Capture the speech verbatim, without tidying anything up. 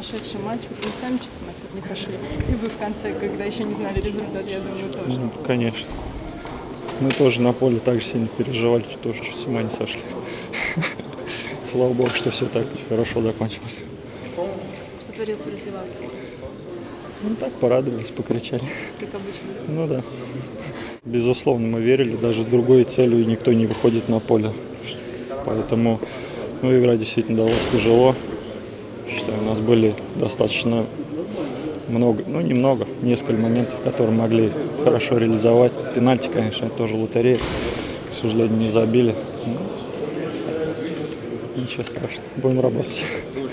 прошедший матч, вы сами чуть с ума не сошли. И вы в конце, когда еще не знали результат, я думаю, тоже. Ну, конечно. Мы тоже на поле так же сильно переживали, тоже чуть с ума не сошли. Слава богу, что все так хорошо закончилось. Что творилось в раздевалке? Ну так, порадовались, покричали. Как обычно. Ну да. Безусловно, мы верили, даже с другой целью никто не выходит на поле. Поэтому ну, игра действительно далась тяжело. Считаю, у нас были достаточно много, ну немного, несколько моментов, которые могли хорошо реализовать. Пенальти, конечно, это тоже лотерея. К сожалению, не забили. Но ничего страшного, будем работать.